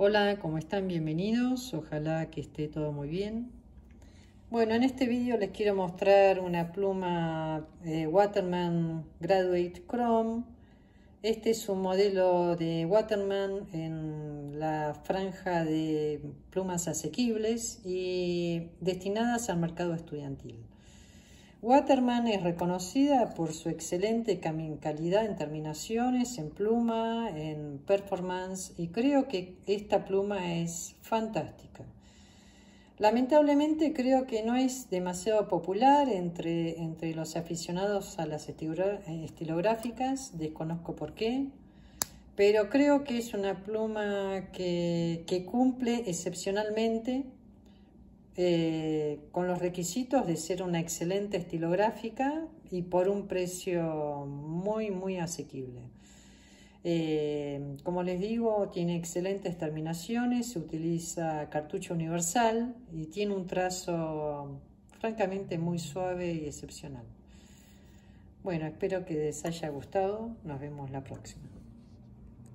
Hola, ¿cómo están? Bienvenidos. Ojalá que esté todo muy bien. Bueno, en este vídeo les quiero mostrar una pluma Waterman Graduate Chrome. Este es un modelo de Waterman en la franja de plumas asequibles y destinadas al mercado estudiantil. Waterman es reconocida por su excelente calidad en terminaciones, en pluma, en performance, y creo que esta pluma es fantástica. Lamentablemente creo que no es demasiado popular entre los aficionados a las estilográficas, desconozco por qué, pero creo que es una pluma que cumple excepcionalmente con los requisitos de ser una excelente estilográfica y por un precio muy asequible. Como les digo, tiene excelentes terminaciones, se utiliza cartucho universal y tiene un trazo francamente muy suave y excepcional. Bueno, espero que les haya gustado. Nos vemos la próxima.